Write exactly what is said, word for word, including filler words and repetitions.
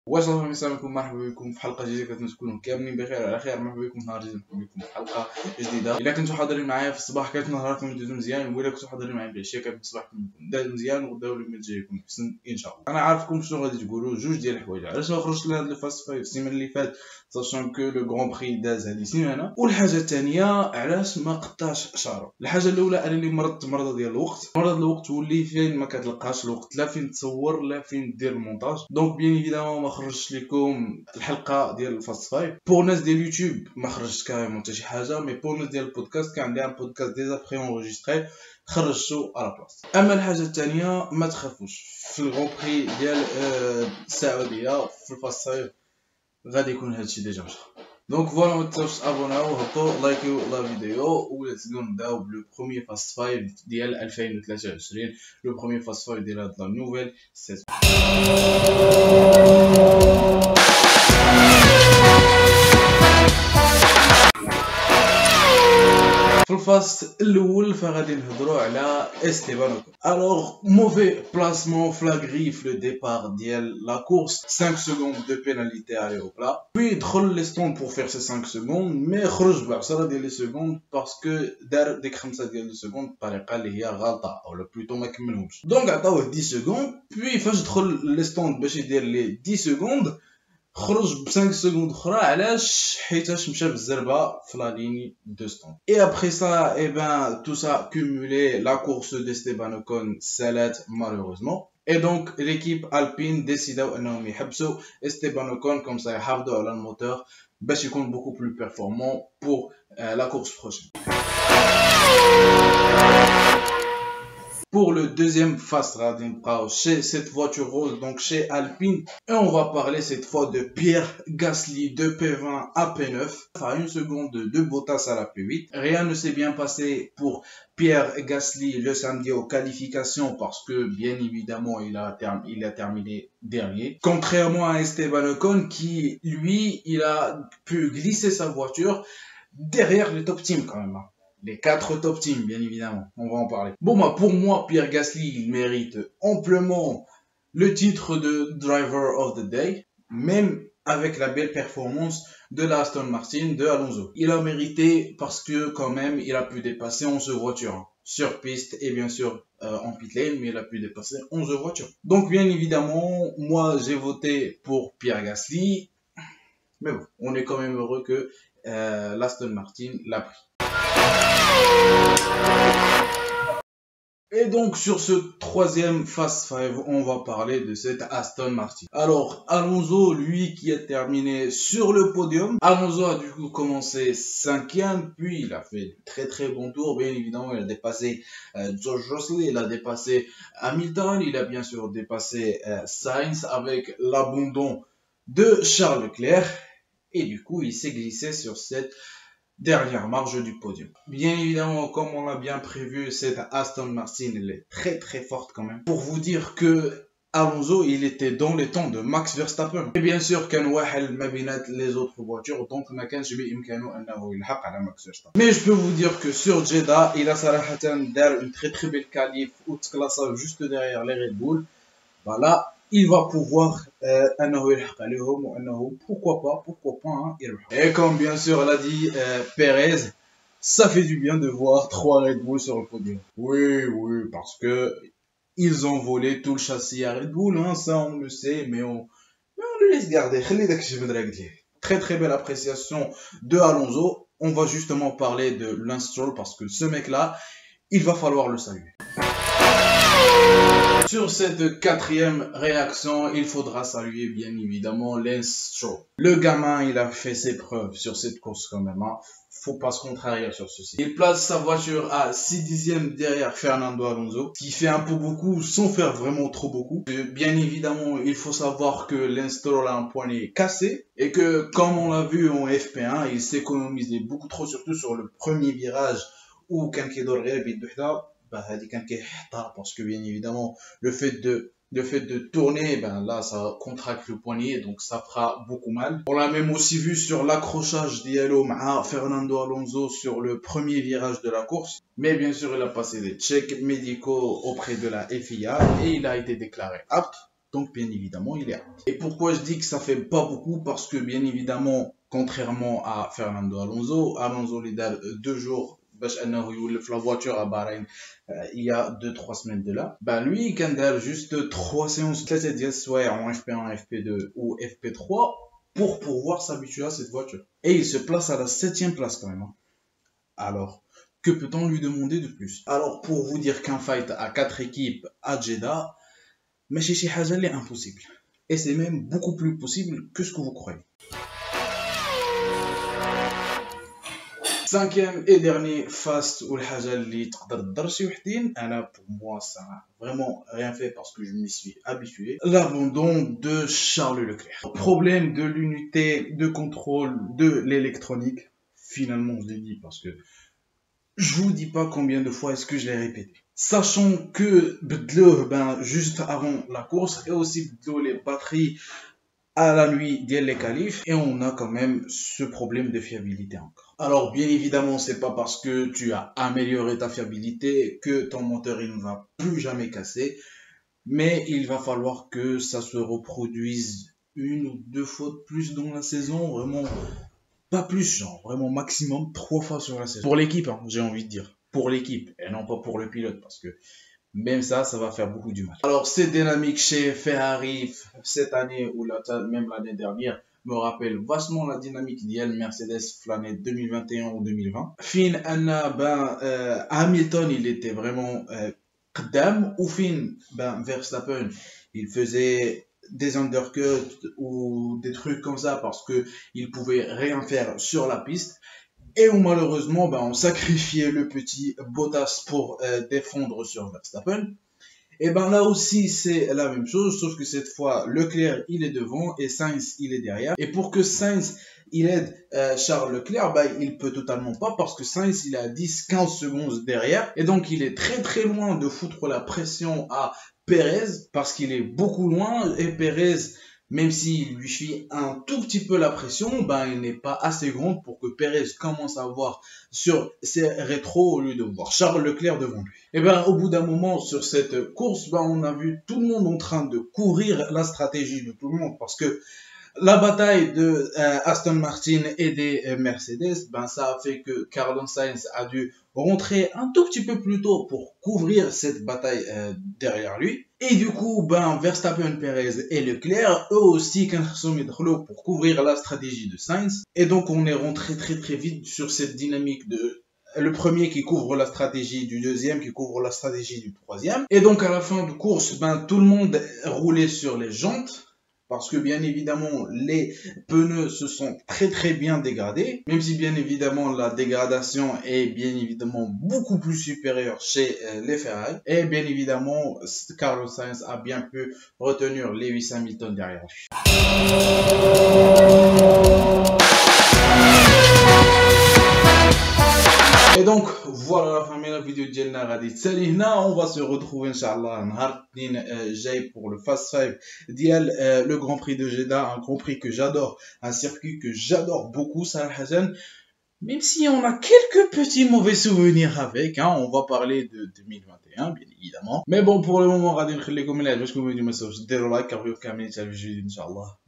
واش الله يسلمكم، مرحبا بكم في حلقه جديده. كنتمنى تكونوا كاملين بخير على خير. مرحبا بكم نهار جديد، مرحبا بكم في حلقه جديده. الا كنتوا حاضرين معايا في الصباح كانت نهاركم يدوزو مزيان، وإلا كنتوا حاضرين معايا في العشيه كانت صباحكم داز مزيان، وغدا اليوم جاي يكون احسن ان شاء الله. انا عارفكم شنو غادي تقولوا، جوج ديال الحوايج علاش ما خرجتش لهاد الفاست فايف السيمانه اللي فات، ساشون كو لو غران بري داز هذه السيمانه. والحاجه الثانيه علاش ما قطعش شعره. الحاجه الاولى انني مرضت مرض ديال الوقت، مرض الوقت ولي فين ما كتلقاش الوقت، لا فين تصور لا فين دير المونتاج. دونك بيان ايفيدامون ما خرجتش لكم الحلقه ديال الفاست فايف. بور ناس ديال اليوتيوب ما خرجتش كاريمون حتى شي حاجه، مي بور ناس ديال البودكاست كان عندي ان بودكاست ديجا بري اونجستري خرجتو على بلاصه. اما الحاجه الثانيه ما تخافوش، في الغون بري ديال السعوديه في الفاست فايف غادي يكون هادشي ديجا مشى. دونك فوالا ما تنساوش ابوناو وهبطوا لايكيو لا فيديو، وليتس جو نبداو بلو بروميير فاست فايف ديال ألفين وثلاثة وعشرين، لو بروميير فاست فايف ديال هاد لا نوفيل سيزون. في الفاست الاول فغادي نهضروا على استيبان اوكون. الوغ موفي بلاسمون فلاغري في لو ديبار ديال لا كورس، خمسة سكوند دو بيناليتي عليه او بلا، بي دخل لي ستون بور فير سي خمسة سكوند، مي خرج بعشرة ديال لي سكوند باسكو دار ديك خمسة ديال لي سكوند بطريقه اللي هي غلطه، اولا بلوتو ما كملهمش. دونك عطاوه عشرة سكوند، بي فاش دخل لي ستون باش يدير لي عشرة سكوند خرج ب خمسة سكوند اخرى. علاش؟ حيتاش مشى بالزربه في لا ليني دو ستون. اي ابري سا اي بان تو سا كومولي لا كورس دو ستيبان اوكون سالات مالوروزمون. Et donc l'équipe Alpine décida انهم يحبسوا Esteban Ocon comme ça يحافظوا على الموتور باش يكون beaucoup plus performant pour euh, la course prochaine. Pour le deuxième fast riding chez cette voiture rose, donc chez Alpine, et on va parler cette fois de Pierre Gasly de P vingt à P neuf, à une seconde de Bottas à la P huit. Rien ne s'est bien passé pour Pierre Gasly le samedi aux qualifications parce que bien évidemment il a, term- il a terminé dernier. Contrairement à Esteban Ocon qui lui il a pu glisser sa voiture derrière le top team quand même. Les quatre top teams, bien évidemment, on va en parler. Bon, bah, pour moi, Pierre Gasly, il mérite amplement le titre de Driver of the Day, même avec la belle performance de la Aston Martin de Alonso. Il a mérité parce que, quand même, il a pu dépasser onze voitures sur piste et bien sûr euh, en pit lane, mais il a pu dépasser onze voitures. Donc, bien évidemment, moi, j'ai voté pour Pierre Gasly, mais bon, on est quand même heureux que euh, l'Aston Martin l'a pris. Et donc sur ce troisième Fast Five, on va parler de cette Aston Martin. Alors Alonso, lui qui a terminé sur le podium, Alonso a du coup commencé cinquième, puis il a fait de très très bons tours. Bien évidemment, il a dépassé euh, George Russell, il a dépassé Hamilton, il a bien sûr dépassé euh, Sainz avec l'abandon de Charles Leclerc, et du coup il s'est glissé sur cette dernière marge du podium. Bien évidemment, comme on l'a bien prévu, cette Aston Martin, elle est très très forte quand même. Pour vous dire que Alonso, il était dans les temps de Max Verstappen. Et bien sûr, كان واحد ما بينات les autres voitures, donc ما كانش بإمكانه أنه يلحق على Max Verstappen. Mais je peux vous dire que sur Jeddah, il a صراحة دار une très très belle qualif ou classage juste derrière les Red Bull. Voilà. Il va pouvoir أنه يلحق عليهم وأنه pourquoi pas pourquoi pas hein, يربح. Et comme bien sûr l'a dit euh, Perez, ça fait du bien de voir trois Red Bull sur le podium. Oui oui, parce que ils ont volé tout le châssis à Red Bull, hein, ça on le sait, mais on mais on le laisse garder. خلي داك الشيء من رجليه. Très très belle appréciation de Alonso. On va justement parler de Lance Stroll parce que ce mec là, il va falloir le saluer. Sur cette quatrième réaction, il faudra saluer bien évidemment Lance Stroll. Le gamin, il a fait ses preuves sur cette course quand même. Hein. Faut pas se contrarier sur ceci. Il place sa voiture à six dixièmes derrière Fernando Alonso, ce qui fait un peu beaucoup sans faire vraiment trop beaucoup. Bien évidemment, il faut savoir que Lance Stroll a un poignet cassé et que comme on l'a vu en F P un, il s'économisait beaucoup trop, surtout sur le premier virage où كان كيدور غير بيد وحده. Bah, parce que bien évidemment le fait de le fait de tourner, ben là ça contracte le poignet, donc ça fera beaucoup mal. On l'a même aussi vu sur l'accrochage d'Yalo à Fernando Alonso sur le premier virage de la course, mais bien sûr il a passé des checks médicaux auprès de la F I A et il a été déclaré apte Donc bien évidemment, il est apte. Et pourquoi je dis que ça fait pas beaucoup? Parce que bien évidemment, contrairement à Fernando Alonso, Alonso il a deux jours باش انه يولف la voiture à Bahreïn euh, il y a deux trois semaines de là. Ben lui il a juste trois séances ثلاثة ديال السوايع en F P un, F P deux ou F P trois pour pouvoir s'habituer à cette voiture. Et il se place à la septième place quand même. Hein. Alors, que peut-on lui demander de plus? Alors, pour vous dire qu'un fight à quatre équipes à Jeddah, mais chez Haja, est impossible. Et c'est même beaucoup plus possible que ce que vous croyez. Cinquième et dernier fast ou le Haja li تقدر تضر شي وحدين, انا pour moi ça n'a vraiment rien fait parce que je m'y suis habitué. L'abandon de Charles Leclerc. Problème de l'unité de contrôle de l'électronique. Finalement, je l'ai dit parce que je vous dis pas combien de fois est-ce que je l'ai répété. Sachant que بدلوه ben juste avant la course et aussi بدلوه les batteries à la nuit dès les qualifs et on a quand même ce problème de fiabilité encore. Alors bien évidemment c'est pas parce que tu as amélioré ta fiabilité que ton moteur il ne va plus jamais casser, mais il va falloir que ça se reproduise une ou deux fois de plus dans la saison, vraiment pas plus, genre vraiment maximum trois fois sur la saison. Pour l'équipe, hein, j'ai envie de dire, pour l'équipe et non pas pour le pilote parce que même ça, ça va faire beaucoup du mal. Alors, cette dynamique chez Ferrari cette année ou la, même l'année dernière me rappelle vachement la dynamique d'Yel Mercedes l'année deux mille vingt et un ou deux mille vingt. Fin Anna, ben, euh, Hamilton, il était vraiment qdam, ou fin, ben, Verstappen, il faisait des undercuts ou des trucs comme ça parce que il pouvait rien faire sur la piste. Et où malheureusement, ben, on sacrifiait le petit Bottas pour euh, défendre sur Verstappen. Et ben là aussi, c'est la même chose, sauf que cette fois, Leclerc, il est devant et Sainz, il est derrière. Et pour que Sainz, il aide euh, Charles Leclerc, ben, il peut totalement pas parce que Sainz, il est à dix à quinze secondes derrière. Et donc, il est très très loin de foutre la pression à Perez parce qu'il est beaucoup loin et Perez, même s'il lui fait un tout petit peu la pression, ben, il n'est pas assez grand pour que Perez commence à voir sur ses rétros au lieu de voir Charles Leclerc devant lui. Et ben, au bout d'un moment, sur cette course, ben, on a vu tout le monde en train de courir la stratégie de tout le monde parce que la bataille de euh, Aston Martin et des euh, Mercedes, ben, ça a fait que Carlos Sainz a dû rentrer un tout petit peu plus tôt pour couvrir cette bataille euh, derrière lui. Et du coup, ben, Verstappen, Perez et Leclerc, eux aussi, pour couvrir la stratégie de Sainz. Et donc, on est rentré très très vite sur cette dynamique de le premier qui couvre la stratégie du deuxième, qui couvre la stratégie du troisième. Et donc, à la fin de course, ben, tout le monde roulait sur les jantes. Parce que bien évidemment, les pneus se sont très très bien dégradés. Même si bien évidemment, la dégradation est bien évidemment beaucoup plus supérieure chez euh, les Ferrari. Et bien évidemment, Carlos Sainz a bien pu retenir Lewis Hamilton derrière lui. Et donc, voilà la fin de la vidéo ديالنا غادي تسالي هنا. On va se retrouver Inch'Allah نهار الاثنين جاي pour le Fast Five ديال le Grand Prix de Jeddah, un Grand Prix que j'adore, un circuit que j'adore beaucoup صراحة. Même si on a quelques petits mauvais souvenirs avec, hein, on va parler de deux mille vingt et un bien évidemment. Mais bon, pour le moment غادي نخليكم من العجبكم الفيديو ما تنساوش ديروا لايك كارفيو كاملين حتى الفيديو ان شاء الله.